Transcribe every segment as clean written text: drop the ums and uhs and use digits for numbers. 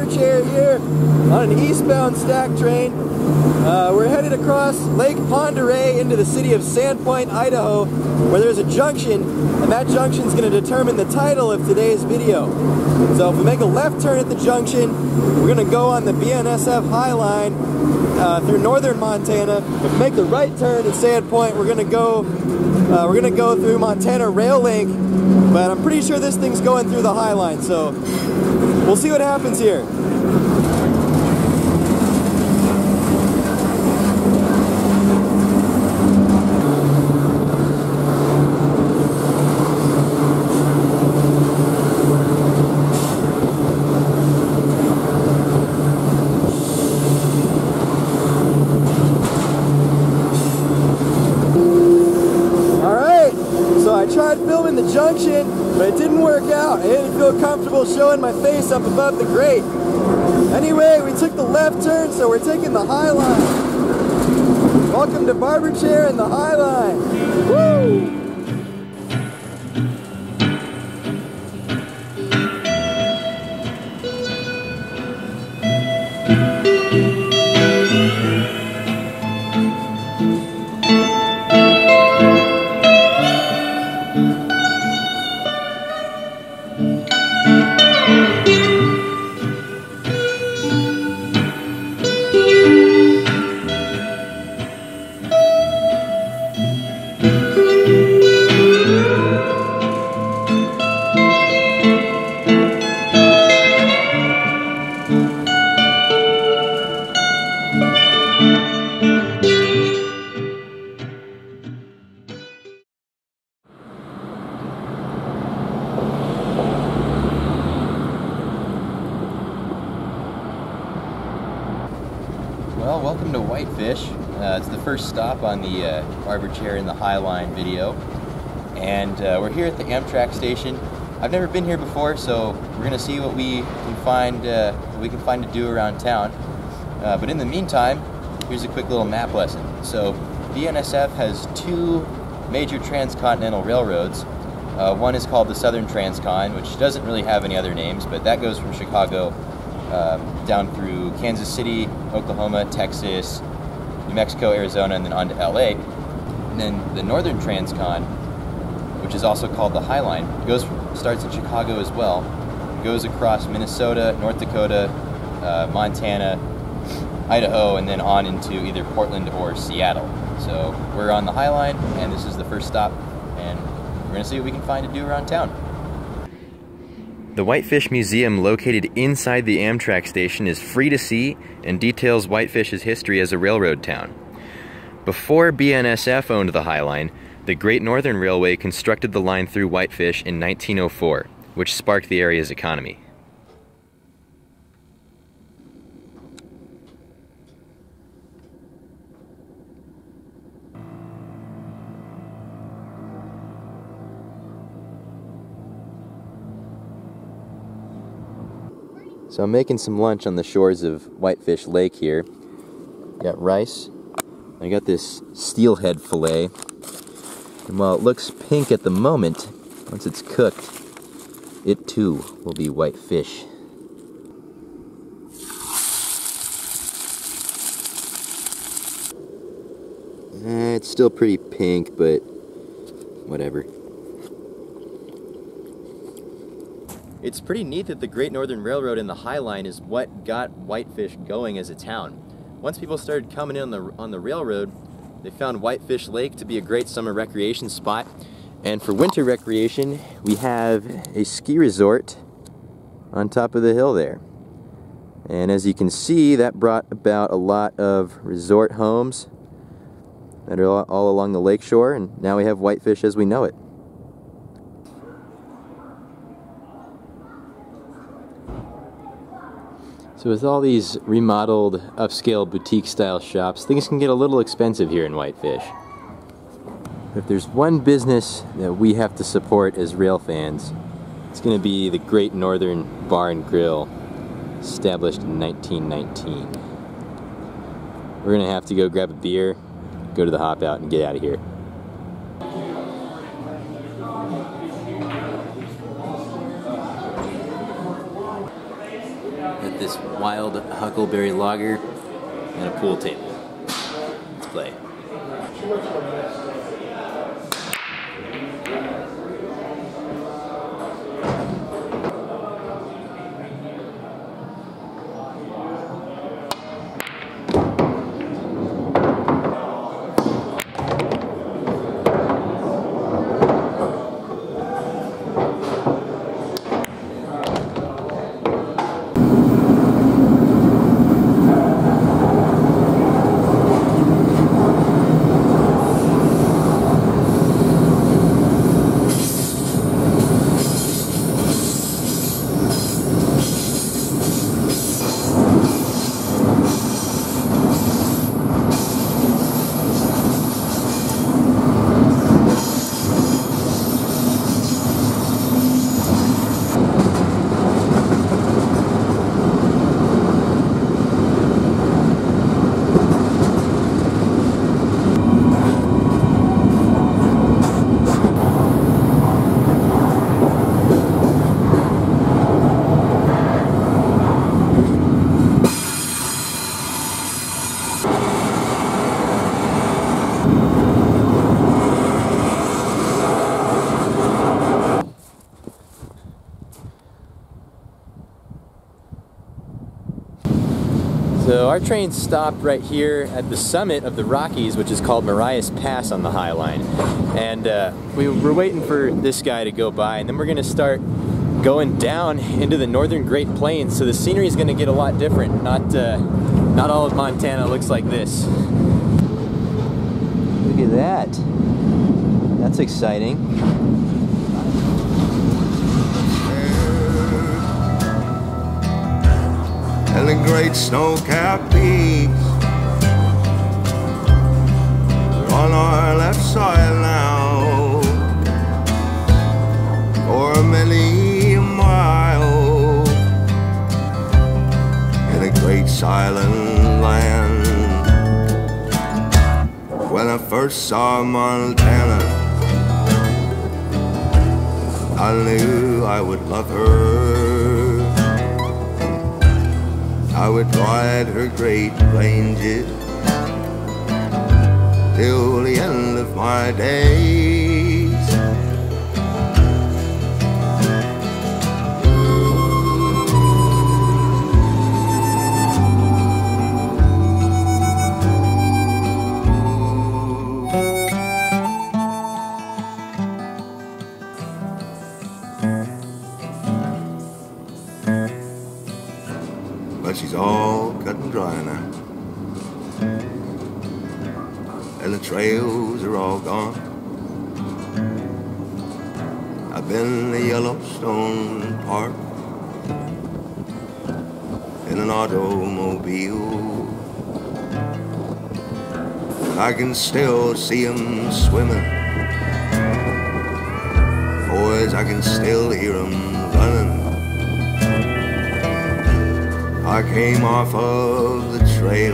Barberchair here on an eastbound stack train. We're headed across Lake Ponderay into the city of Sandpoint, Idaho, where there's a junction, and that junction is going to determine the title of today's video. So if we make a left turn at the junction, we're going to go on the BNSF High Line through northern Montana. If we make the right turn at Sandpoint, we're going to go through Montana Rail Link, but I'm pretty sure this thing's going through the High Line, so we'll see what happens here. I tried filming the junction, but it didn't work out. I didn't feel comfortable showing my face up above the grate. Anyway, we took the left turn, so we're taking the High Line. Welcome to Barberchair and the High Line. Woo! Well, welcome to Whitefish. It's the first stop on the Barberchair and the High Line video, and we're here at the Amtrak station. I've never been here before, so we're gonna see what we can find to do around town. But in the meantime, here's a quick little map lesson. So BNSF has two major transcontinental railroads. One is called the Southern Transcon, which doesn't really have any other names, but that goes from Chicago down through Kansas City, Oklahoma, Texas, New Mexico, Arizona, and then on to LA. And then the Northern Transcon, which is also called the High Line, starts in Chicago as well, goes across Minnesota, North Dakota, Montana, Idaho, and then on into either Portland or Seattle. So we're on the High Line, and this is the first stop, and we're going to see what we can find to do around town. The Whitefish Museum, located inside the Amtrak station, is free to see and details Whitefish's history as a railroad town. Before BNSF owned the High Line, the Great Northern Railway constructed the line through Whitefish in 1904, which sparked the area's economy. So I'm making some lunch on the shores of Whitefish Lake here. Got rice. I got this steelhead fillet. And while it looks pink at the moment, once it's cooked, it too will be white fish. It's still pretty pink, but whatever. It's pretty neat that the Great Northern Railroad and the High Line is what got Whitefish going as a town. Once people started coming in on the railroad, they found Whitefish Lake to be a great summer recreation spot. And for winter recreation, we have a ski resort on top of the hill there. And as you can see, that brought about a lot of resort homes that are all along the lakeshore, and now we have Whitefish as we know it. So with all these remodeled, upscale, boutique-style shops, things can get a little expensive here in Whitefish. If there's one business that we have to support as rail fans, it's going to be the Great Northern Bar and Grill, established in 1919. We're going to have to go grab a beer, go to the hop out, and get out of here. this wild huckleberry lager and a pool table. Let's play. So our train stopped right here at the summit of the Rockies, which is called Marias Pass on the High Line. And we were waiting for this guy to go by, and then we're going to start going down into the northern Great Plains. So the scenery is going to get a lot different. Not all of Montana looks like this. Look at that. That's exciting. And the great snow-capped peaks are on our left side now for many a mile in a great silent land. When I first saw Montana, I knew I would love her. I would ride her great ranges till the end of my days. But she's all cut and dry now, and the trails are all gone. I've been to Yellowstone Park in an automobile. I can still see them swimming, boys, I can still hear them running. I came off of the trail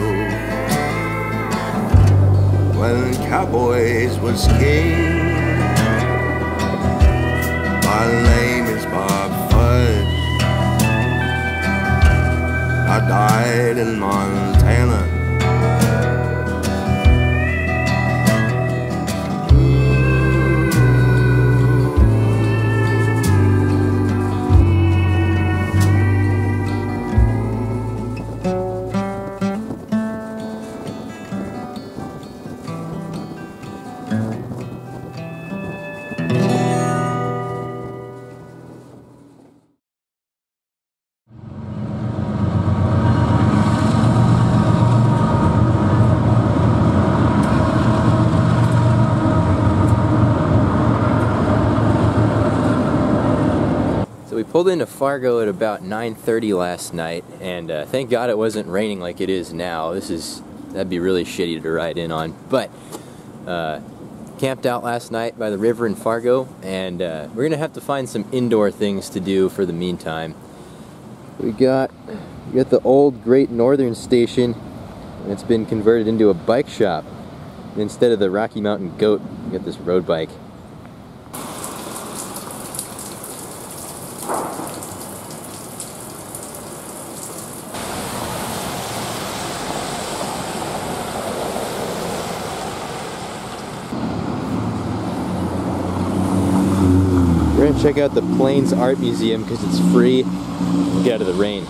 when cowboys was king. My name is Bob Fudge. I died in Montana. So we pulled into Fargo at about 9:30 last night, and thank God it wasn't raining like it is now. That'd be really shitty to ride in on. But camped out last night by the river in Fargo, and we're gonna have to find some indoor things to do for the meantime. We got the old Great Northern Station, and it's been converted into a bike shop. Instead of the Rocky Mountain Goat, we got this road bike. gonna check out the Plains Art Museum because it's free. Get out of the rain.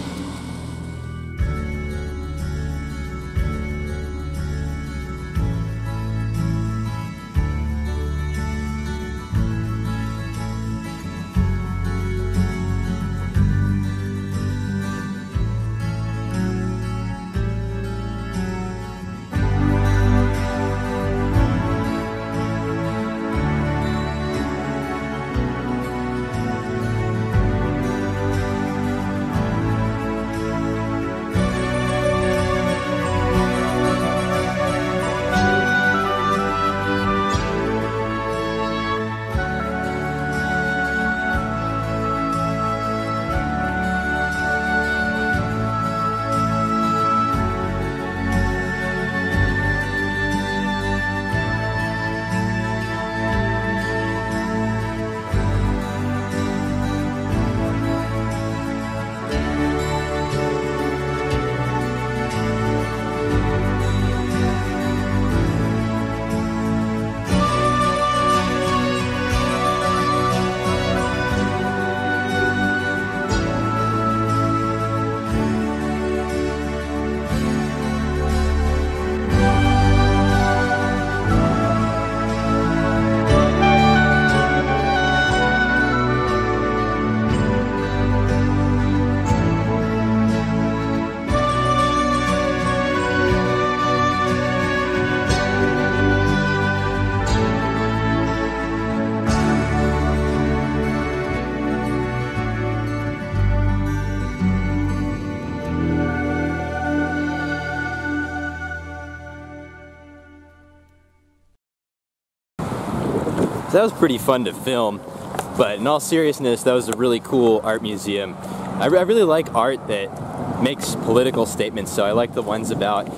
So that was pretty fun to film, but in all seriousness, that was a really cool art museum. I really like art that makes political statements, so I like the ones about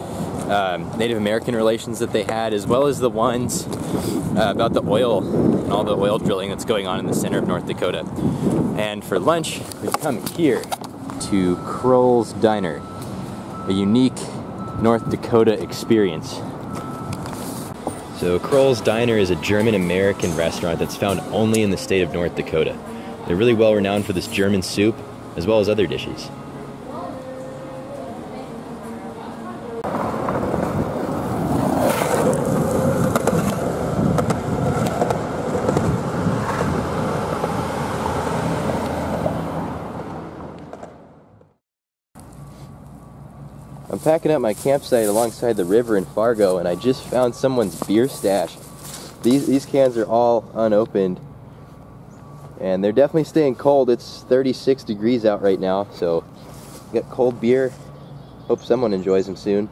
Native American relations that they had, as well as the ones about the oil and all the oil drilling that's going on in the center of North Dakota. And for lunch, we've come here to Kroll's Diner, a unique North Dakota experience. So Kroll's Diner is a German-American restaurant that's found only in the state of North Dakota. They're really well renowned for this German soup, as well as other dishes. I'm packing up my campsite alongside the river in Fargo, and I just found someone's beer stash. These cans are all unopened, and they're definitely staying cold. It's 36 degrees out right now, so got cold beer. Hope someone enjoys them soon.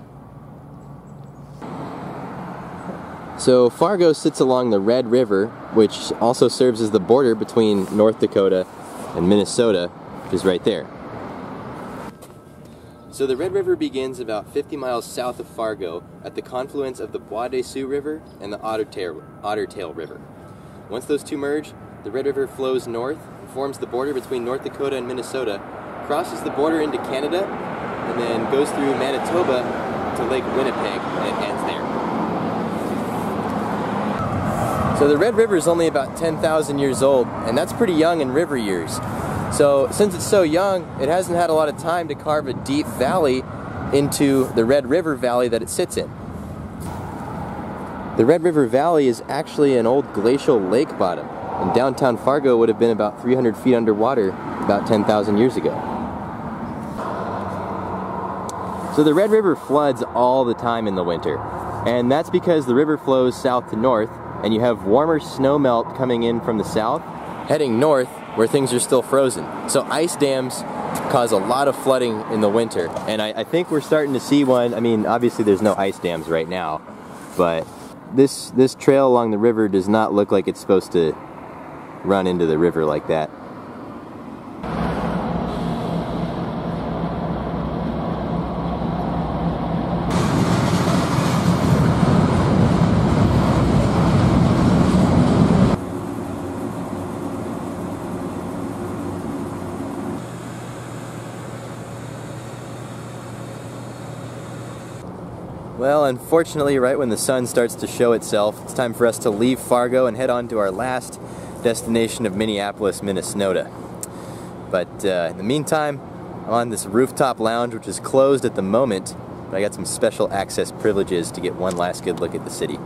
So Fargo sits along the Red River, which also serves as the border between North Dakota and Minnesota, which is right there. So the Red River begins about 50 miles south of Fargo at the confluence of the Bois des Sioux River and the Otter Tail River. Once those two merge, the Red River flows north and forms the border between North Dakota and Minnesota, crosses the border into Canada, and then goes through Manitoba to Lake Winnipeg, and it ends there. So the Red River is only about 10,000 years old, and that's pretty young in river years. So since it's so young, it hasn't had a lot of time to carve a deep valley into the Red River Valley that it sits in. The Red River Valley is actually an old glacial lake bottom, and downtown Fargo would have been about 300 feet underwater about 10,000 years ago. So the Red River floods all the time in the winter, and that's because the river flows south to north, and you have warmer snowmelt coming in from the south, heading north where things are still frozen. So ice dams cause a lot of flooding in the winter, and I think we're starting to see one. I mean, obviously there's no ice dams right now, but this trail along the river does not look like it's supposed to run into the river like that. Well, unfortunately, right when the sun starts to show itself, it's time for us to leave Fargo and head on to our last destination of Minneapolis, Minnesota. But in the meantime, I'm on this rooftop lounge, which is closed at the moment, but I got some special access privileges to get one last good look at the city.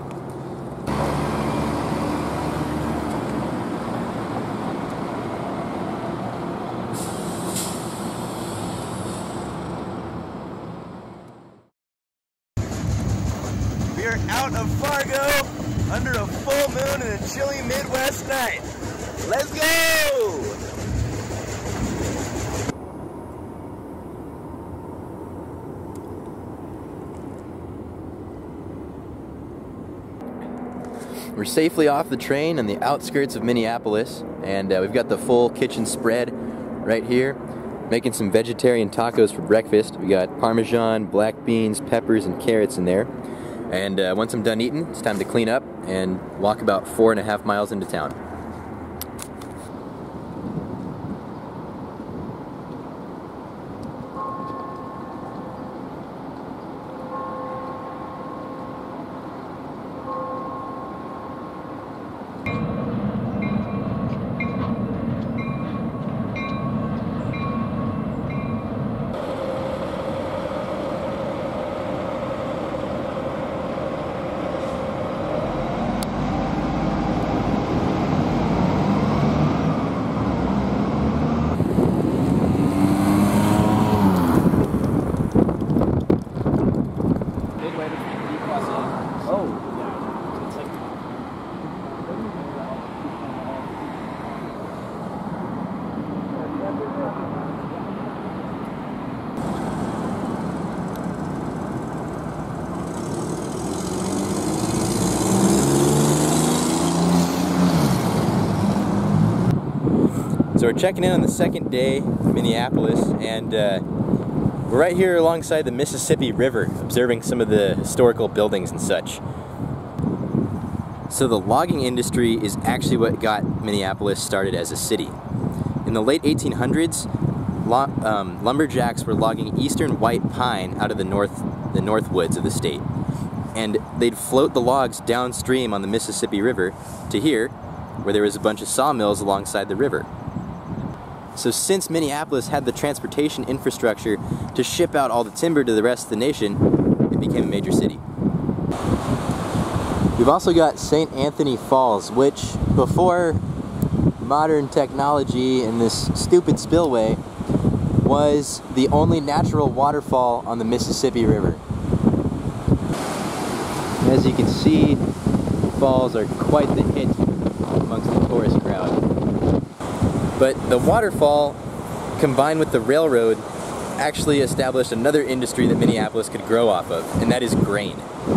We are out of Fargo under a full moon and a chilly Midwest night. Let's go! We're safely off the train on the outskirts of Minneapolis, and we've got the full kitchen spread right here. Making some vegetarian tacos for breakfast. We got Parmesan, black beans, peppers, and carrots in there. And once I'm done eating, it's time to clean up and walk about 4.5 miles into town. So we're checking in on the second day in Minneapolis, and we're right here alongside the Mississippi River, observing some of the historical buildings and such. So the logging industry is actually what got Minneapolis started as a city. In the late 1800s, lumberjacks were logging eastern white pine out of the north woods of the state. And they'd float the logs downstream on the Mississippi River to here, where there was a bunch of sawmills alongside the river. So since Minneapolis had the transportation infrastructure to ship out all the timber to the rest of the nation, it became a major city. We've also got St. Anthony Falls, which before modern technology and this stupid spillway was the only natural waterfall on the Mississippi River. As you can see, the falls are quite the hit amongst the tourist crowd. But the waterfall, combined with the railroad, actually established another industry that Minneapolis could grow off of, and that is grain.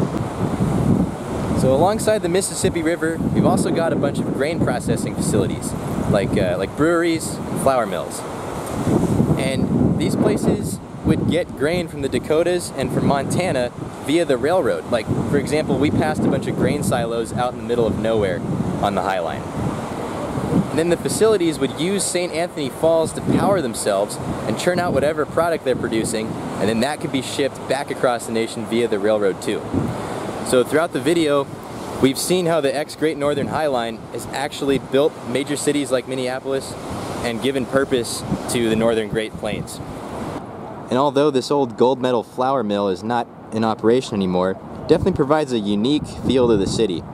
So alongside the Mississippi River, we've also got a bunch of grain processing facilities, like breweries and flour mills. And these places would get grain from the Dakotas and from Montana via the railroad. Like, for example, we passed a bunch of grain silos out in the middle of nowhere on the High Line. And then the facilities would use St. Anthony Falls to power themselves and churn out whatever product they're producing, and then that could be shipped back across the nation via the railroad too. So throughout the video, we've seen how the ex-Great Northern High Line has actually built major cities like Minneapolis and given purpose to the Northern Great Plains. And although this old gold medal flour mill is not in operation anymore, it definitely provides a unique feel to the city.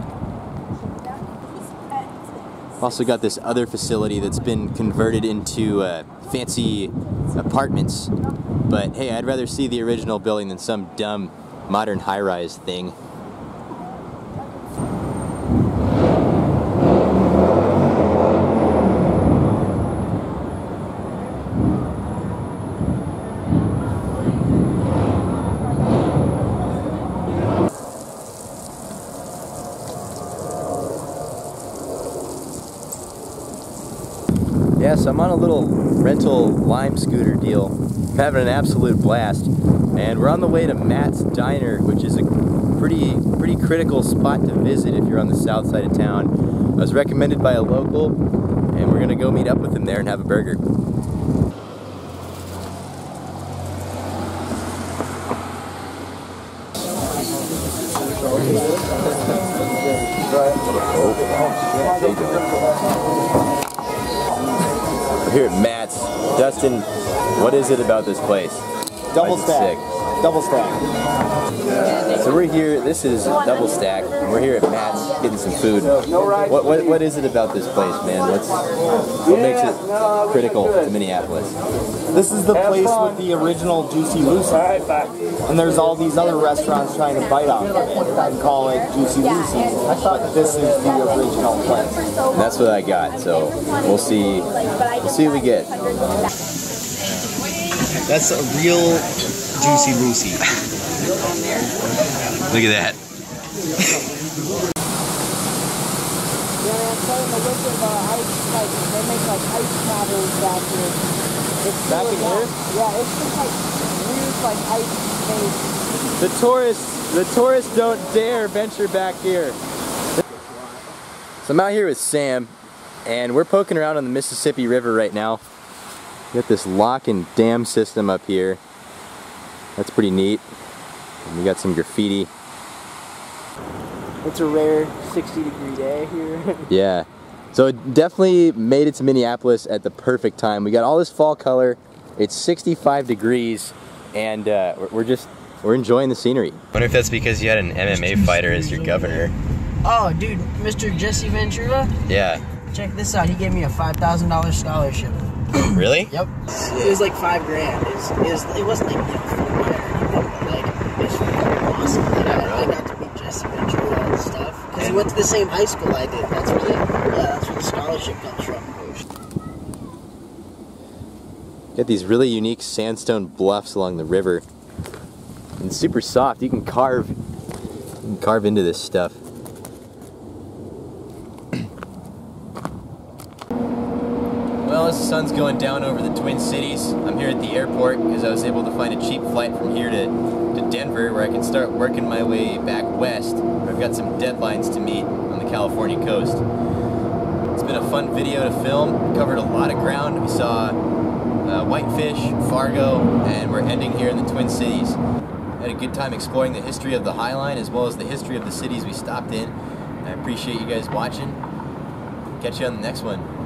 Also got this other facility that's been converted into fancy apartments. But hey, I'd rather see the original building than some dumb modern high-rise thing. Yes, I'm on a little rental Lime scooter deal. I'm having an absolute blast. And we're on the way to Matt's Diner, which is a pretty critical spot to visit if you're on the south side of town. I was recommended by a local, and we're gonna go meet up with him there and have a burger. We're here at Matt's. Dustin, what is it about this place? Double Why is it stack. sick? Double stack. So we're here, this is Double Stack, and we're here at Matt's getting some food. What is it about this place, man? What makes it critical to Minneapolis? This is the place with the original Juicy Lucy. And there's all these other restaurants trying to bite off it and call it Juicy Lucy. But this is the original place. And that's what I got, so we'll see what we get. That's a real Juicy Lucy. Look at that. They make like ice models back here. It's Back in here? Yeah, it's just like weird like ice space. The tourists don't dare venture back here. So I'm out here with Sam, and we're poking around on the Mississippi River right now. We got this lock and dam system up here. That's pretty neat. And we got some graffiti. It's a rare 60-degree day here. Yeah. So it definitely made it to Minneapolis at the perfect time. We got all this fall color. It's 65 degrees, and we're enjoying the scenery. I wonder if that's because you had an MMA fighter as your governor. Oh, dude, Mr. Jesse Ventura? Yeah. Check this out. He gave me a $5,000 scholarship. Really? Yep. It was like $5 grand. It wasn't like full rare or anything, but like it was awesome. Like, I got to meet Jesse Ventura and stuff because he went to the same high school I did. That's where the scholarship comes from. Got these really unique sandstone bluffs along the river. And it's super soft. You can carve into this stuff. Well, as the sun's going down over the Twin Cities, I'm here at the airport because I was able to find a cheap flight from here to Denver, where I can start working my way back west. I've got some deadlines to meet on the California coast. It's been a fun video to film. We covered a lot of ground. We saw Whitefish, Fargo, and we're ending here in the Twin Cities. Had a good time exploring the history of the High Line as well as the history of the cities we stopped in. I appreciate you guys watching. Catch you on the next one.